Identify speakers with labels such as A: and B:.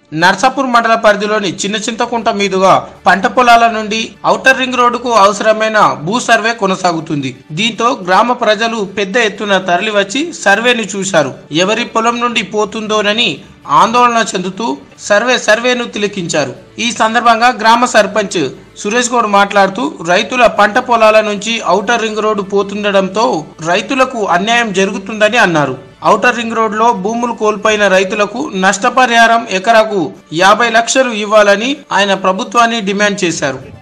A: నర్సాపూర్ మండల పరిధిలోని చిన్న చింతకుంట మీదుగా పంట పొలాల నుండి ఔటర్ రింగ్ రోడ్డుకు అవసరమైన భూ సర్వే కొనసాగుతుంది. దీంతో గ్రామ ప్రజలు పెద్ద ఎత్తున తరలివచ్చి సర్వేని చూశారు. ఎవరి పొలం నుండి పోతుందోనని ఆందోళన చెందుతూ సర్వేను తిలకించారు. ఈ సందర్భంగా గ్రామ సర్పంచ్ సురేష్ గౌడ్ మాట్లాడుతూ రైతుల పంట పొలాల నుంచి ఔటర్ రింగ్ రోడ్డు పోతుండటంతో రైతులకు అన్యాయం జరుగుతుందని అన్నారు. ఔటర్ రింగ్ రోడ్ లో భూములు కోల్పోయిన రైతులకు నష్టపరిహారం ఎకరాకు 50 లక్షలు ఇవ్వాలని ఆయన ప్రభుత్వాన్ని డిమాండ్ చేశారు.